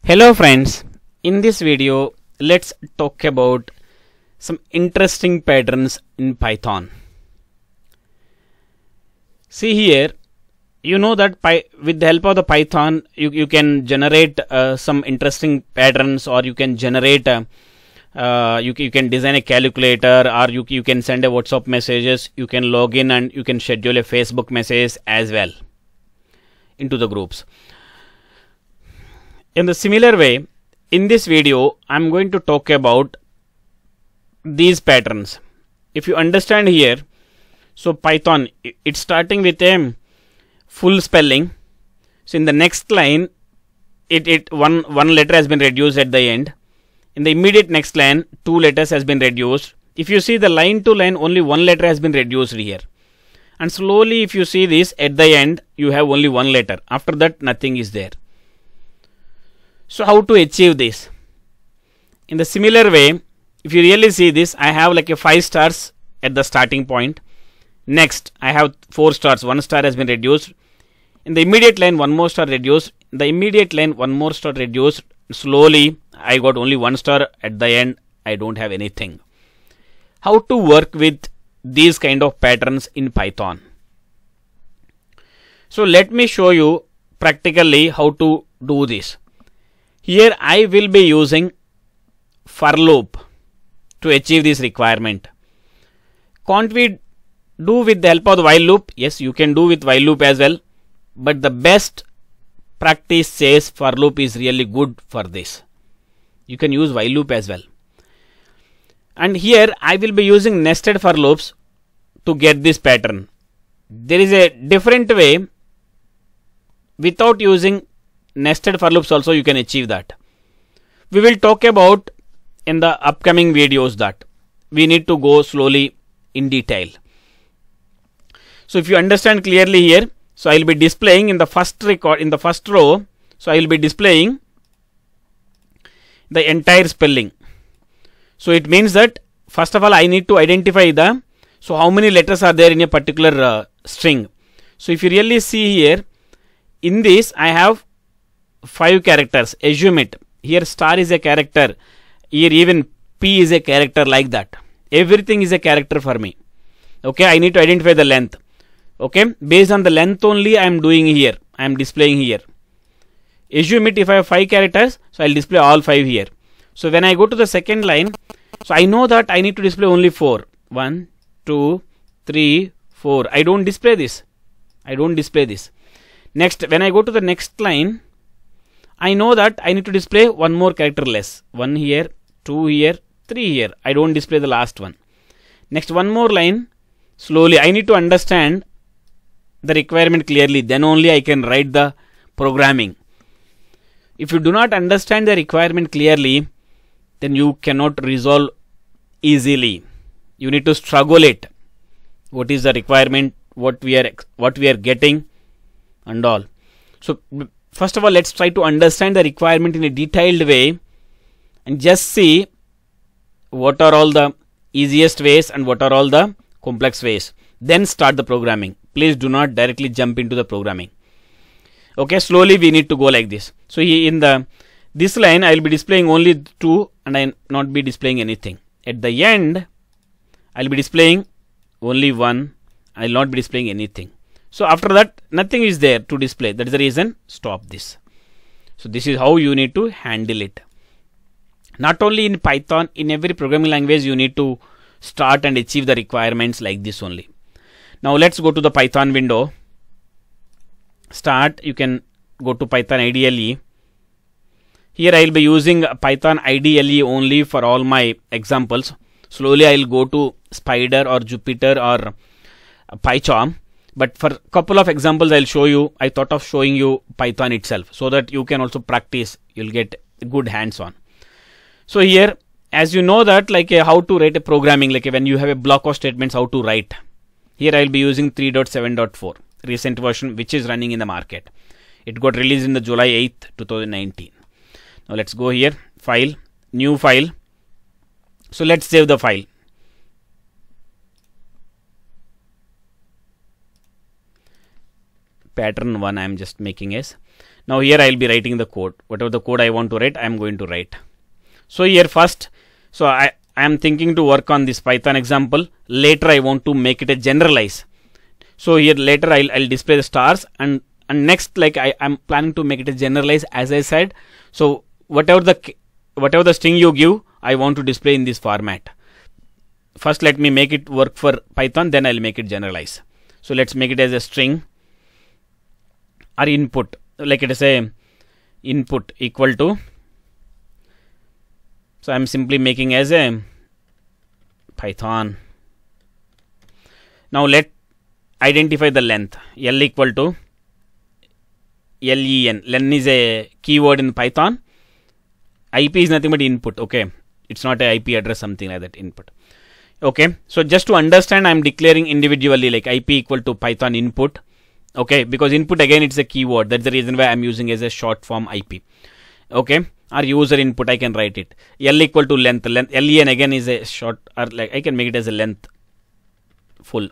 Hello friends, in this video let's talk about some interesting patterns in Python. See here, you know that with the help of the Python you can generate some interesting patterns, or you can generate you can design a calculator, or you can send a WhatsApp messages, you can log in and you can schedule a Facebook message as well into the groups. In the similar way, in this video I am going to talk about these patterns. If you understand here, so Python, it's starting with a full spelling. So in the next line one letter has been reduced at the end. In the immediate next line 2 letters has been reduced. If you see the line to line, only 1 letter has been reduced here. And slowly if you see this, at the end you have only 1 letter. After that nothing is there. So how to achieve this? In the similar way, if you really see this, I have like a 5 stars at the starting point. Next I have 4 stars, 1 star has been reduced. In the immediate line 1 more star reduced. In the immediate line 1 more star reduced. Slowly I got only 1 star. At the end I don't have anything. How to work with these kind of patterns in Python? So let me show you practically how to do this. Here I will be using for loop to achieve this requirement. Can't we do with the help of the while loop? Yes, you can do with while loop as well, but the best practice says for loop is really good for this. You can use while loop as well. And here I will be using nested for loops to get this pattern. There is a different way. Without using nested for loops also you can achieve that. We will talk about in the upcoming videos that we need to go slowly in detail. So if you understand clearly here, so I will be displaying in the first row, so I will be displaying the entire spelling. So it means that first of all I need to identify so how many letters are there in a particular string. So if you really see here, in this I have 5 characters. Assume it. Here star is a character. Here even P is a character, like that. Everything is a character for me. Okay, I need to identify the length. Okay, based on the length only I am doing here. I am displaying here. Assume it, if I have 5 characters, so I will display all 5 here. So when I go to the second line, so I know that I need to display only 4. 1, 2, 3, 4. I don't display this. I don't display this. Next, when I go to the next line, I know that I need to display 1 more character less. 1 here, 2 here, 3 here. I don't display the last one. Next, 1 more line. Slowly I need to understand the requirement clearly. Then only I can write the programming. If you do not understand the requirement clearly, then you cannot resolve easily. You need to struggle it. What is the requirement? What we are getting, and all. So first of all, let's try to understand the requirement in a detailed way and just see what are all the easiest ways and what are all the complex ways. Then start the programming. Please do not directly jump into the programming. Okay, slowly we need to go like this. So here in this line I will be displaying only 2 and I will not be displaying anything. At the end I will be displaying only 1. I will not be displaying anything. So after that nothing is there to display. That is the reason stop this. So this is how you need to handle it. Not only in Python, in every programming language you need to start and achieve the requirements like this only. Now let's go to the Python window. Start, you can go to Python IDLE. Here I will be using Python IDLE only for all my examples. Slowly I will go to Spider or Jupyter or PyCharm. But for couple of examples I will show you, I thought of showing you Python itself so that you can also practice, you will get good hands on. So here, as you know that like how to write a programming, like when you have a block of statements, how to write. Here I will be using 3.7.4 recent version which is running in the market. It got released in the July 8th 2019. Now let's go here, file, new file. So let's save the file. Pattern 1 I am just making as. Now here I will be writing the code. Whatever the code I want to write, I am going to write. So here first, so I am thinking to work on this Python example. Later I want to make it a generalize. So here later I'll display the stars, and next, like I am planning to make it a generalize, as I said. So whatever the string you give, I want to display in this format. First let me make it work for Python, then I'll make it generalize. So let's make it as a string or input, like it is a input equal to, so I'm simply making as a Python. Now let identify the length. L equal to len. Len is a keyword in Python. IP is nothing but input. Okay, it's not a IP address, something like that, input. Okay, so just to understand, I'm declaring individually like IP equal to Python input. Okay, because input again it's a keyword. That's the reason why I'm using as a short form IP. Okay, or user input, I can write it. L equal to length. Len again is a short, or like I can make it as a length full.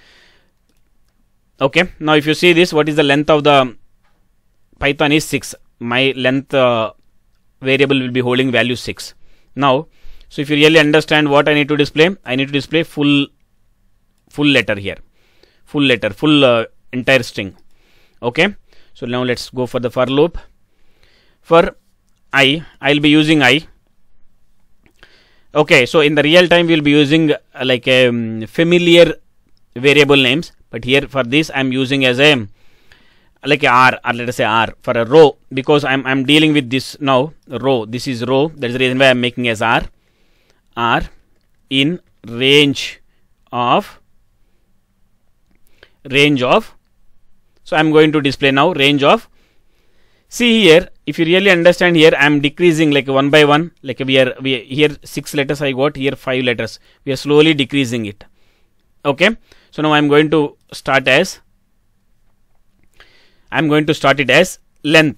Okay, now if you see this, what is the length of the Python is 6. My length variable will be holding value 6. Now, so if you really understand what I need to display, I need to display full letter here, full entire string. Okay, so now let's go for the for loop. For I will be using I. Okay, so in the real time we'll be using like a familiar variable names, but here for this I'm using as a like a R, or let us say R for a row, because I'm dealing with this now row. This is row. That is the reason why I'm making as R in range of. So I'm going to display now range of. See here, if you really understand, here I am decreasing like one by one. Like we here 6 letters I got, here 5 letters. We are slowly decreasing it. Okay, so now I'm going to start as. I'm going to start it as length,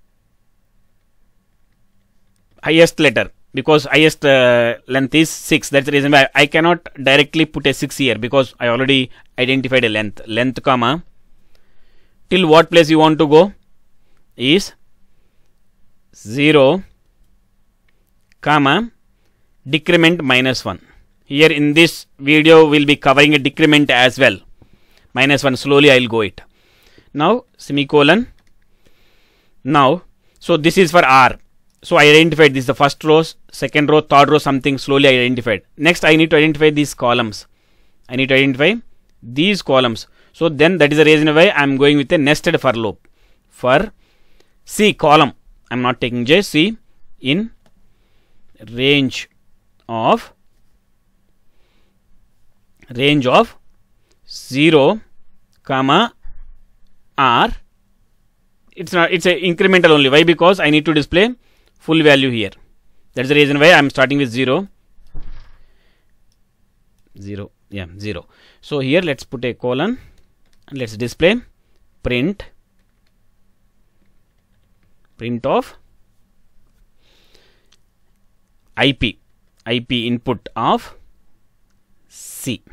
highest letter, because highest length is 6. That's the reason why I cannot directly put a 6 here, because I already identified a length comma, till what place you want to go is 0 comma decrement -1. Here in this video we'll be covering a decrement as well, -1. Slowly I'll go it. Now semicolon. Now, so this is for R. So I identified this is the first row, second row, third row, something slowly I identified. Next I need to identify these columns. I need to identify these columns. So then that is the reason why I am going with a nested for loop. For C column, I am not taking J, C in range of 0 comma R. It's a incremental only. Why? Because I need to display full value here. That's the reason why I am starting with 0. Yeah, 0. So here let's put a colon and let's display print of IP input of C.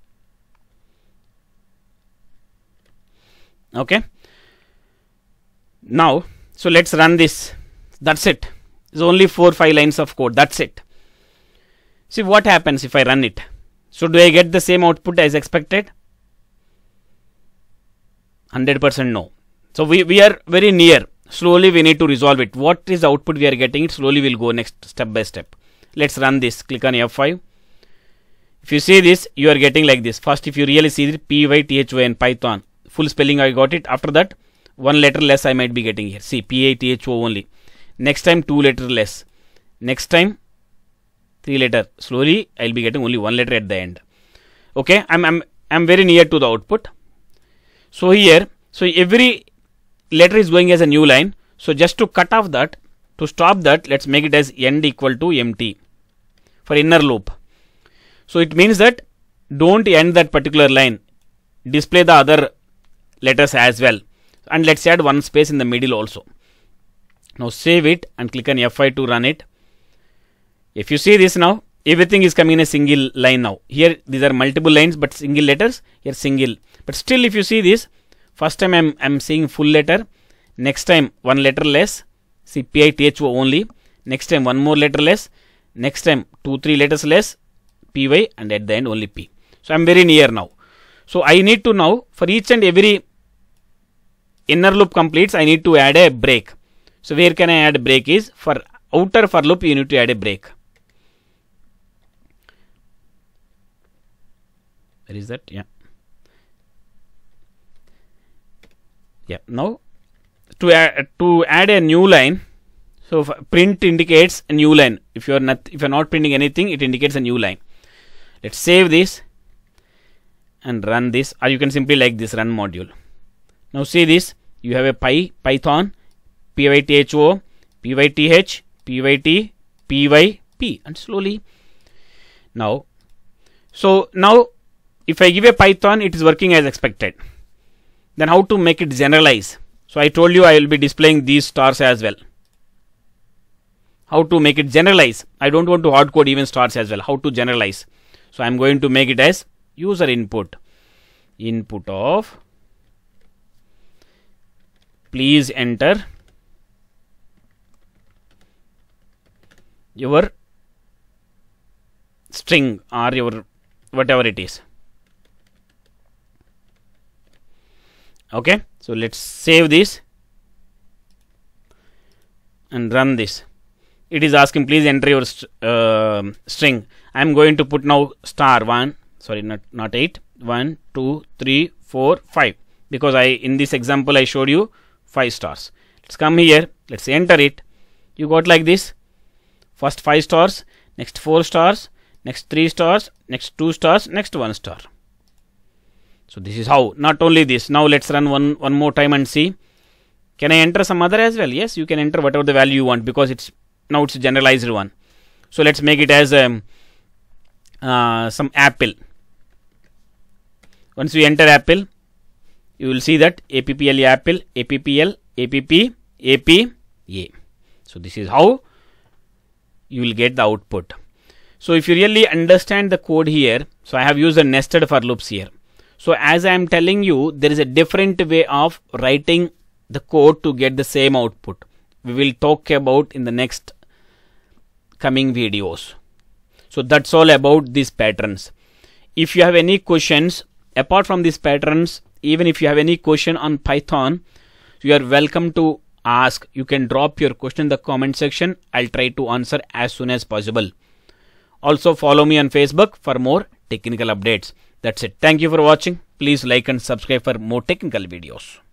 Okay, now so let's run this. That's it. It's only 4-5 lines of code. That's it. See what happens if I run it. So do I get the same output as expected? 100% no. So we are very near. Slowly we need to resolve it. What is the output we are getting? It slowly we'll go next step by step. Let's run this. Click on F5. If you see this, you are getting like this. First, if you really see it, PYTHY in Python. Full spelling I got it. After that, 1 letter less I might be getting here. See, PATHO only. Next time 2 letter less. Next time 3 letter. Slowly I'll be getting only 1 letter at the end. Okay, I'm very near to the output. So here, so every letter is going as a new line. So just to cut off that, to stop that, let's make it as end equal to empty for inner loop. So it means that don't end that particular line. Display the other letters as well, and let's add 1 space in the middle also. Now save it and click on F5 to run it. If you see this now, everything is coming in a single line now. Here these are multiple lines but single letters, here single. But still if you see this, first time I'm seeing full letter, next time one letter less, see PITHO only, next time one more letter less, next time 2-3 letters less, PY, and at the end only P. So I am very near now. So I need to now, for each and every inner loop completes, I need to add a break. So where can I add a break is, for outer for loop you need to add a break. Where is that? Yeah. Yeah. Now to add a new line, so print indicates a new line. If you are not printing anything, it indicates a new line. Let's save this and run this, or you can simply like this run module. Now see this, you have a Python, PYTHO, PYTH, PYT, PYP, and slowly. Now, so now if I give a Python, it is working as expected. Then how to make it generalize? So I told you I will be displaying these stars as well. How to make it generalize? I don't want to hard code even stars as well. How to generalize? So I am going to make it as user input of please enter your string or your whatever it is. Okay, so let's save this and run this. It is asking please enter your string. I am going to put now star 1, sorry, not 8, 1, 2, 3, 4, 5, because in this example I showed you 5 stars. Let's come here, let's enter it. You got like this, first 5 stars, next 4 stars, next 3 stars, next 2 stars, next 1 star. So this is how. Not only this, now let's run one more time and see. Can I enter some other as well? Yes, you can enter whatever the value you want, because it's a generalized one. So let's make it as some apple. Once we enter apple, you will see that APPL apple, APPL, APP, APA. So this is how you will get the output. So if you really understand the code here, so I have used a nested for loops here. So as I am telling you, there is a different way of writing the code to get the same output. We will talk about in the next coming videos. So that's all about these patterns. If you have any questions apart from these patterns, even if you have any question on Python, you are welcome to ask. You can drop your question in the comment section. I'll try to answer as soon as possible. Also follow me on Facebook for more technical updates. That's it. Thank you for watching. Please like and subscribe for more technical videos.